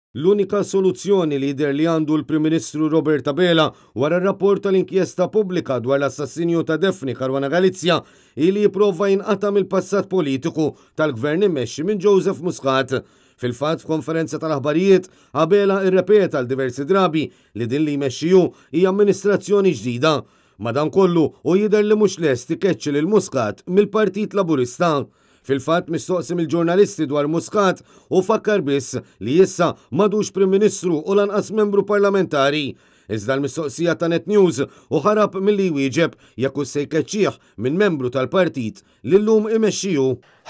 L-unika soluzzjoni li jidher li għandu l-Prim Ministru Robert Abela wara r-rapport tal-inkjesta pubblika dwar l-assassinju ta' Daphne Caruana Galizia ili jipprova jinqatam il-passat politiku tal-gvern immexxi minn Joseph Muscat. Fil-fatt f'konferenza tal-aħbarijiet Abela irrepeta l-diversi drabi li din li jmexxiju hija amministrazzjoni ġdida. Madankollu u jidher li mhux lest ikeċċi lil Muscat mill-Partit Laburista. Fil-fatt mistoqsi mill-ġurnalisti dwar Muscat u fakkar biss li issa m'għadux Prim Ministru u lanqas membru parlamentari. Iżda l-mistoqsija ta' Net News u ħarab milli jwieġeb jekk se jkeċċih minn membru tal-partit li llum imexxiju.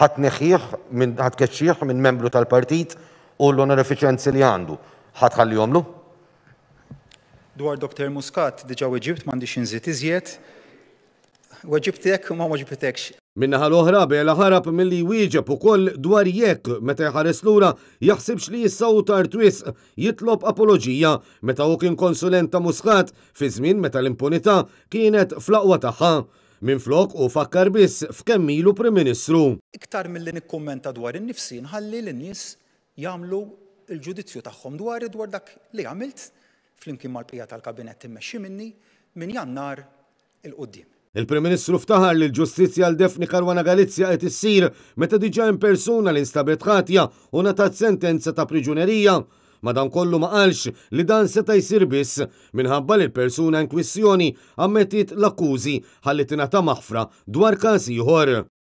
Ħadd minn membru tal-partit u l-onorifiċenzi li għandu. Ħallihomlu? Dwar Dr. Muscat diġà weġibt m'għandix inżid iżjed. Weġibtek u ma weġibtekx. Minnaħa l-oħra Abela ħarab milli jwieġeb ukoll dwar jekk meta jħares lura jaħsibx li jissaw tar twisq jitlob apoloġija meta hu kien konsulent ta' Muscat fi żmien meta l-impunità kienet fl-aqwa tagħha. Minflok u fakkar biss f'kemm ilu Prim Ministru. Iktar milli nikkummenta dwar innifsi nħalli lin-nies jagħmlu l-ġudizzju tagħhom dwar dak li għamilt flimkien mal-bqija tal-kabinett immexxi minni minn Jannar il-qudiem. Il-Prim Ministru ftaħar li l-ġustizzja għal Daphne Caruana Galizia qed issir meta diġà persuna li nstabet ħatja u ngħatat sentenza ta' priġunerija. Madankollu ma qalx li dan seta' jsir biss minħabba li l-persuna in kwistjoni ammettit l-akkużi ħalli tingħata maħfra dwar każ ieħor.